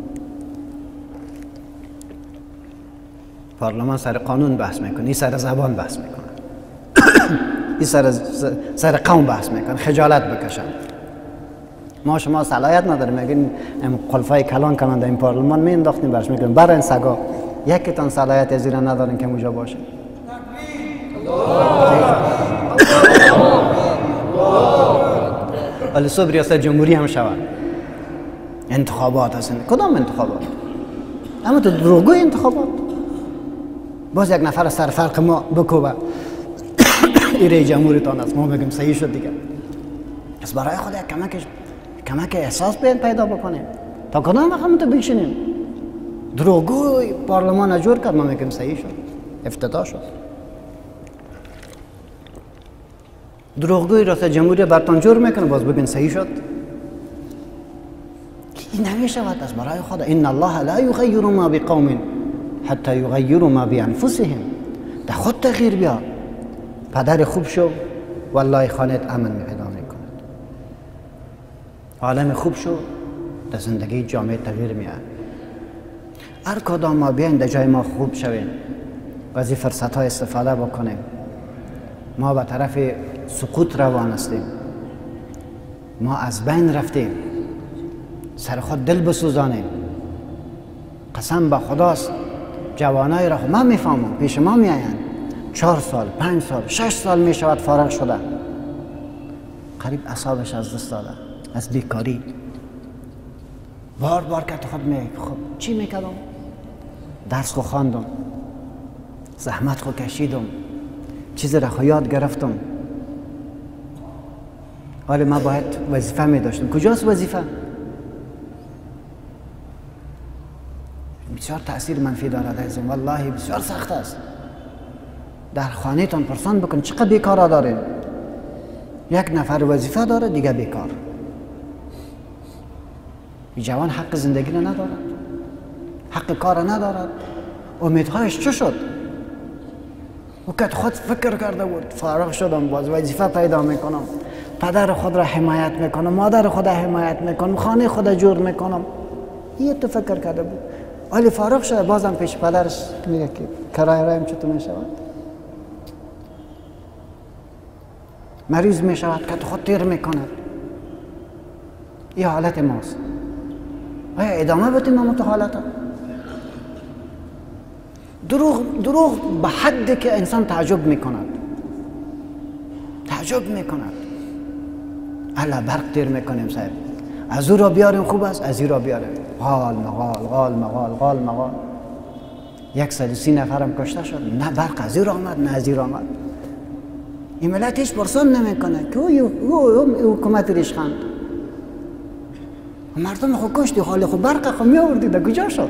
پارلمان سر قانون بحث میکنه، این سر زبان بحث میکنه، این سر سر قوم بحث میکنه، خجالت بکشن. ما شما صلاحیت نداریم، میگین ام قلفای کلان کنن در این پارلمان می انداختیم برش میگن برای این سگا یکیتون صلاحیت زیرا ندارین که اونجا باشه. ولی صبح ریاست جمهوری هم شود، انتخابات هستن. کدام انتخابات؟ اما تو دروغگوی انتخابات. باز یک نفر سر فرق ما بکوبه ایره جمهوریتان است، ما بگیم صحیح شد دیگه. پس برای خود یک کمکش کمک احساس بیان پیدا بکنیم. تا کدام وقت هم تو بشینیم دروغگوی پارلمان جور کرد، ما میگیم صحیح شد، افتتاح شد. دروغگوی ریاست جمهوری برتان جور میکنه، باز بگین صحیح شد. این نمیشود از برای خدا. ان الله لا یغیر ما بقوم حتی یغیروا ما بانفسهم. در خود تغییر بیا. پدر خوب شو والله خانت امن پیدا میکند. عالم خوب شو در زندگی جامعه تغییر میاد. هر کدام ما بیاین در جای ما خوب شویم و از این فرصت ها استفاده بکنیم. ما به طرف سقوط روان هستیم، ما از بین رفتیم. سر خود دل بسوزانیم. قسم به خداست جوانای را من میفهمم پیش ما میآیند چهار سال پنج سال شش سال می شود فارغ شده، قریب اعصابش از دست داده از بیکاری. بار بار که خود می خب چی میکردم؟ درس خو خواندم، زحمت خو کشیدم، چیزی را خو یاد گرفتم. حالا ما باید وظیفه می داشتم. کجاست وظیفه؟ بسیار تأثیر منفی دارد عزیزم، والله بسیار سخت است. در خانه تان پرسان بکن چقدر بیکار داره. یک نفر وظیفه داره دیگه بیکار. این جوان حق زندگی را ندارد، حق کار را ندارد. امیدهایش چه شد؟ او که خود فکر کرده بود فارغ شدم باز وظیفه پیدا میکنم، پدر خود را حمایت میکنم، مادر خود را حمایت میکنم، خانه خود را جور میکنم. این تو فکر کرده بود. ولی فارغ شده بازم پیش پدرش میگه که کرایه رایم چطور میشود؟ مریض میشود که خود تیر میکند. این حالت ماست. آیا ادامه بدیم ما تو حالت ها؟ دروغ دروغ به حدی که انسان تعجب میکند، تعجب میکند. الا برق تیر میکنیم صاحب، از او را بیاریم خوب است، از این را بیاریم غال مغال غال مغال غال مغال. یک صد و سی نفرم کشته شد، نه برق از این را آمد نه از این را آمد. این ملت هیچ پرسان نمیکنه که او حکومت ریشخند مردم خود کشتی، حال خود برق خود می آوردی در کجا شد؟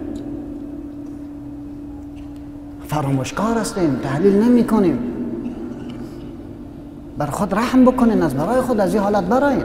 فراموشکار هستیم، تحلیل نمی کنیم. بر خود رحم بکنین، از برای خود از این حالت براین.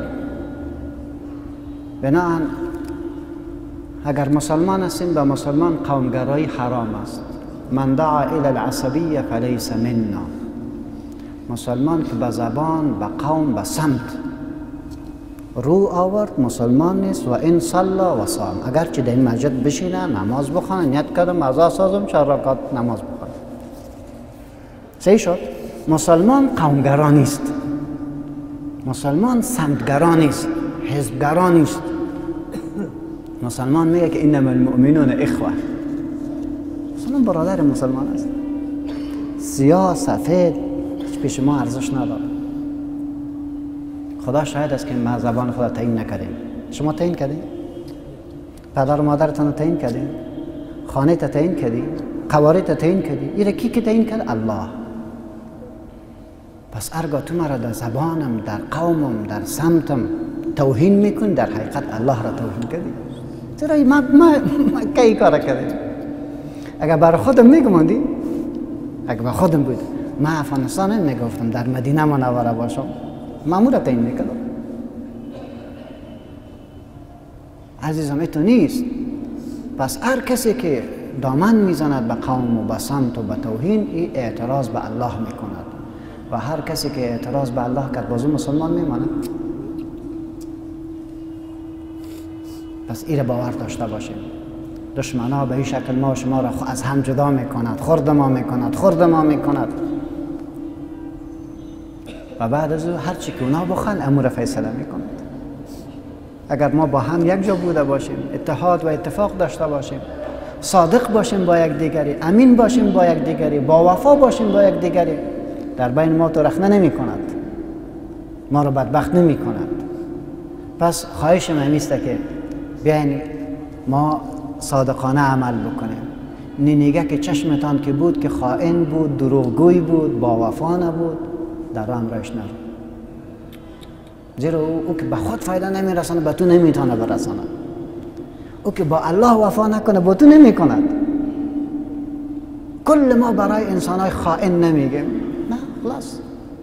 بناهن اگر مسلمان هستیم به مسلمان قومگرایی حرام است. من دعا الى العصبیه فلیس منا. مسلمان که به زبان، به قوم، به سمت رو آورد مسلمان نیست. و این صلا و صام، اگرچه در این مسجد بشینه نماز بخونه، نیت کردم عزا سازم چهار رکعت نماز بخونه، صحیح شد. مسلمان قومگرا نیست، مسلمان سمتگرا نیست، حزبگرا نیست. مسلمان میگه که انما المؤمنون اخوه، مسلمان برادر مسلمان است. سیاه سفید هیچ پیش ما ارزش نداره. خدا شاهد است که ما زبان خدا تعیین نکردیم. شما تعیین کردین؟ پدر و مادرتان تعیین کردین؟ خانه تا تعیین کردین؟ قواره تا تعیین کردین؟ این کی که تعیین کرد؟ الله. پس ارگاه تو مرا در زبانم، در قومم، در سمتم توهین میکن، در حقیقت الله را توهین کردی. چرا ما ما ما کی کار کردیم؟ اگر بر خودم میگماندی، اگر بر خودم بود، ما افغانستان میگفتم در مدینه منوره باشم، مامور تعیین میکردم. عزیزم ایتو نیست. پس هر کسی که دامن میزند به قوم و به سمت و به توهین، این اعتراض به الله میکند. و هر کسی که اعتراض به الله کرد بازو مسلمان میماند. پس این باور داشته باشیم. دشمن ها به این شکل ما و شما را از هم جدا میکند، خرد ما میکند، خرد ما میکند. و بعد از او هر چی که اونا بخوان امور فیصله میکند. اگر ما با هم یک جا بوده باشیم، اتحاد و اتفاق داشته باشیم، صادق باشیم با یک دیگری، امین باشیم با یک دیگری، با وفا باشیم با یک دیگری، در بین ما تو رخنه نمی کند، ما را بدبخت نمی کند. پس خواهش من است که بیاین ما صادقانه عمل بکنیم. نینیگه که چشمتان که بود که خائن بود، دروغگوی بود، با وفا نبود، در راه همراهش نرو. زیرا او, او که به خود فایده نمی رسانه به تو نمیتونه برسانه. او که با الله وفا نکنه با تو نمی کند. کل ما برای انسان های خائن نمیگیم، نه خلاص.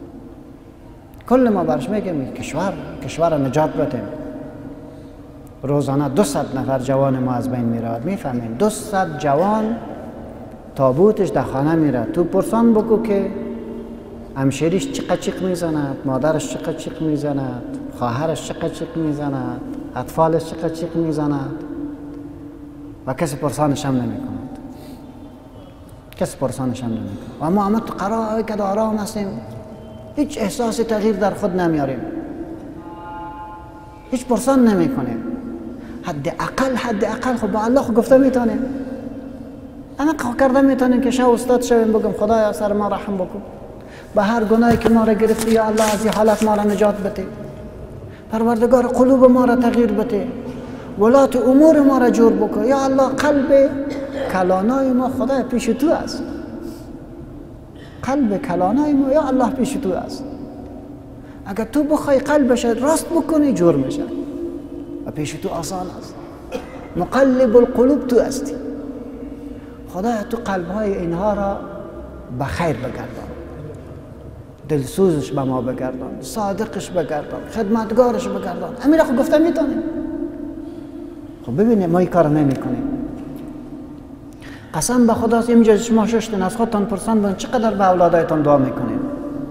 کل ما برش میگیم کشور کشور نجات بدیم. روزانه دوصد نفر جوان ما از بین میرود، میفهمین؟ دوصد جوان تابوتش در خانه میرد. تو پرسان بگو که همشیریش چقدر چیق میزند، مادرش چقدر چیق میزند، خواهرش چقدر چیق میزند، اطفالش چقدر چیق میزند و کسی پرسانش هم نمی کند. کسی پرسانش هم نمی کند. و ما همه تو قرار که آرام هستیم، هیچ احساس تغییر در خود نمیاریم، هیچ پرسان نمی کنیم. حد اقل حد اقل خب با الله خب گفته میتونیم، اما کرده میتونیم که شب استاد شویم بگم خدایا سر ما رحم بکن، به هر گناهی که ما را گرفتی یا الله از این حالت ما را نجات بده، پروردگار قلوب ما را تغییر بده، ولات امور ما را جور بکن یا الله. قلب کلانای ما خدای پیش تو است، قلب کلانای ما یا الله پیش تو است. اگر تو بخوای قلبش راست بکنی جور میشه و پیش تو آسان است. مقلب القلوب تو هستی. خدای تو قلبهای اینها را به خیر بگردان، دلسوزش به ما بگردان، صادقش بگردان، خدمتگارش بگردان. امیر خود گفته میتونیم. خب ببینید ما این کار نمی کنیم. قسم به خداست اینجا شما ششتین از خودتان پرسان بگن چقدر به اولادایتان دعا میکنید.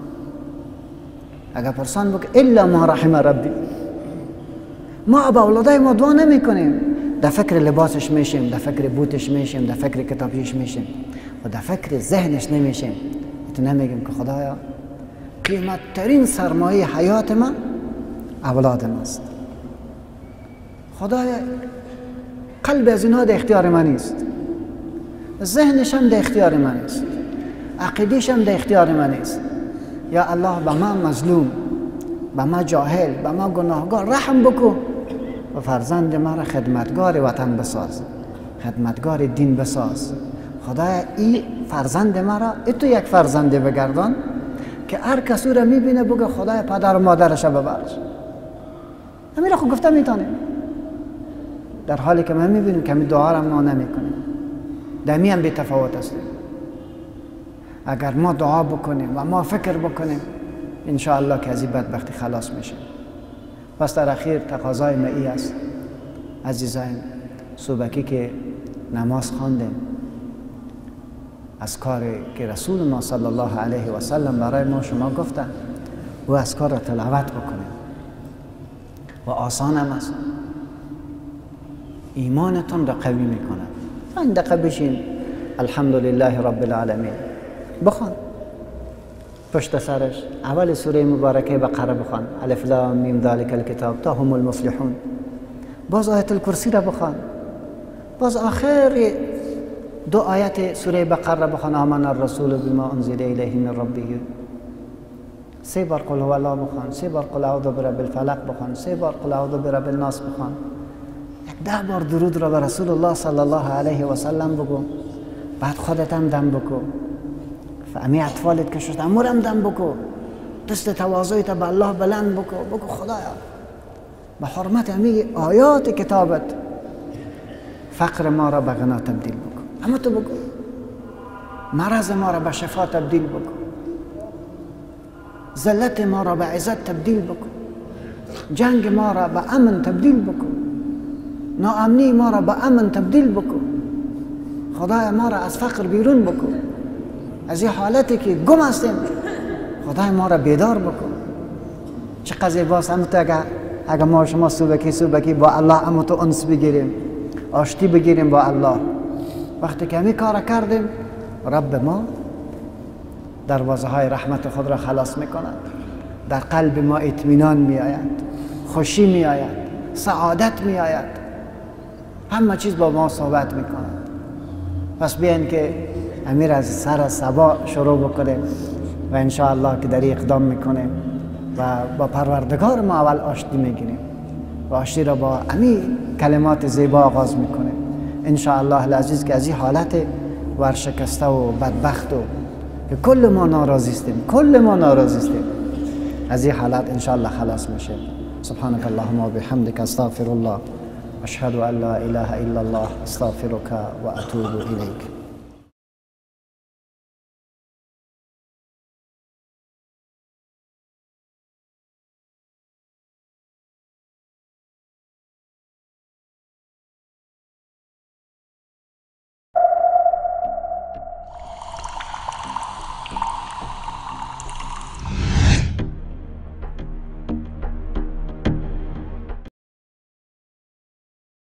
اگر پرسان بگن الا ما رحم ربی، ما به اولادای ما دعا نمی کنیم. در فکر لباسش میشیم، در فکر بوتش میشیم، در فکر کتابیش میشیم و در فکر ذهنش نمیشیم. تو نمیگیم که خدایا قیمت ترین سرمایه حیات من اولادم است. خدایا قلب از اینها در اختیار من است، ذهنش هم در اختیار من است، عقیدش هم در اختیار من است. یا الله به ما مظلوم، به ما جاهل، به ما گناهگار رحم بکن و فرزند ما را خدمتگار وطن بساز، خدمتگار دین بساز. خدایا این فرزند ما را ای تو یک فرزند بگردان که هر کسی را میبینه بگه خدای پدر و مادرش را ببخش. همین را خود گفته میتونیم، در حالی که ما میبینیم که همین دعا را ما نمیکنیم. دمی هم بی تفاوت هستیم. اگر ما دعا بکنیم و ما فکر بکنیم انشاءالله که از این بدبختی خلاص میشیم. پس در اخیر تقاضای ما ای است عزیزان، صبحکی که نماز خواندیم از کاری که رسول ما صلی الله علیه و سلم برای ما شما گفتن و از کار را تلاوت بکنیم و آسان هم است. ایمانتون را قوی میکنه. این دقیقه بشین الحمدلله رب العالمین بخوان، پشت سرش اول سوره مبارکه بقره بخوان، الف لام میم ذالک الکتاب تا هم المفلحون، باز آیت الکرسی را بخوان، باز آخر دو آیت سوره بقره بخوان، آمن الرسول بما انزل الیه من ربه، سه بار قل هو الله بخوان، سه بار قل اعوذ برب الفلق بخوان، سه بار قل اعوذ برب الناس بخوان، یک ده بار درود را به رسول الله صلی الله علیه و سلم بگو، بعد خودت هم دم بکو، فهمی اطفالت که شد امورم دم بکو، دست تواضعیت به الله بلند بکو، بگو خدایا به حرمت همی آیات کتابت فقر ما را به غنا تبدیل بکن، اما تو بگو مرض ما را به شفا تبدیل بکن، ذلت ما را به عزت تبدیل بکن، جنگ ما را به امن تبدیل بکن، ناامنی ما را به امن تبدیل بکن، خدای ما را از فقر بیرون بکن، از این حالتی که گم هستیم خدای ما را بیدار بکن. چقدر زیباست همون تو اگه اگه ما شما صبحکی صبحکی با الله همون تو انس بگیریم، آشتی بگیریم با الله، وقتی که همی کار کردیم رب ما دروازه های رحمت خود را خلاص میکند، در قلب ما اطمینان می آید، خوشی می آید، سعادت می آید، همه چیز با ما صحبت می کند. پس بیاین که امیر از سر صبا شروع بکنیم و انشاءالله که در اقدام میکنیم و با پروردگار ما اول آشتی میگیریم و آشتی را با امی کلمات زیبا آغاز میکنیم انشاءالله العزیز، که از این حالت ورشکسته و بدبخت و که کل ما ناراضی استیم، کل ما ناراضی استیم، از این حالت انشاءالله خلاص میشه. سبحانك اللهم وبحمدك استغفر الله اشهد ان لا اله الا الله استغفرك واتوب اليك.